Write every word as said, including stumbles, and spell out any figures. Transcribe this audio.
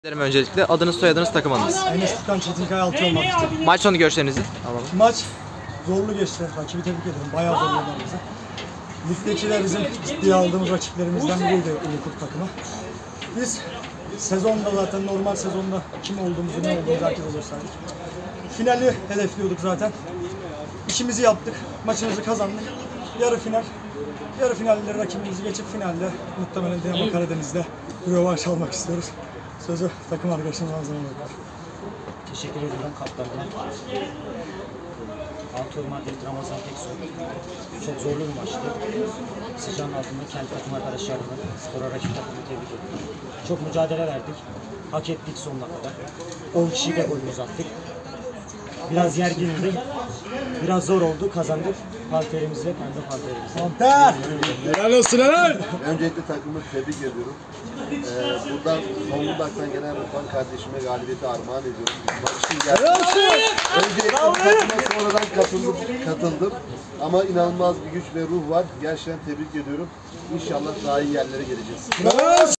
Öncelikle adınız, soyadınız, takım adınız. Enes Furkan Çetinkaya altı olmak istedim. Maç sonu görüşlerinizi alalım. Maç zorlu geçti. Rakibi tebrik ederim. Bayağı zorladılar bizi. Ligdeki de bizim ciddiye aldığımız rakiplerimizden biriydi Ulukurt takımı. Biz sezonda zaten normal sezonda kim olduğumuzu, ne olduğumuzu herkese gösterdik. Finali hedefliyorduk zaten. İşimizi yaptık. Maçımızı kazandık. Yarı final. Yarı finalde rakibimizi geçip finalde muhtemelen Dinamo Karadeniz'de rövanş almak istiyoruz. Sözü takım arkadaşımız Ramazan'a bırakar. Teşekkür ederim kaptanıma. Altı Madrid Ramazan Teksoy. Çok zorlu bir maçtı. Sıcağın altında kendi takım arkadaşlarımla, spora rakip takımı tebrik ediyorum. Çok mücadele verdik. Hak ettik sonuna kadar. on kişiyle golümüzü attık. Biraz yergindi. Biraz zor oldu. Kazandık. Palterimizle, kendi palterimizle. Panter! Helal olsun helal! Öncelikle takımı tebrik ediyorum. Ee, buradan Zonguldak'tan gelen Rıfan kardeşime galibiyeti armağan ediyorum. Maçın geldi. Öncelikle takıma sonradan katıldım, katıldım. Ama inanılmaz bir güç ve ruh var. Gerçekten tebrik ediyorum. İnşallah daha iyi yerlere geleceğiz.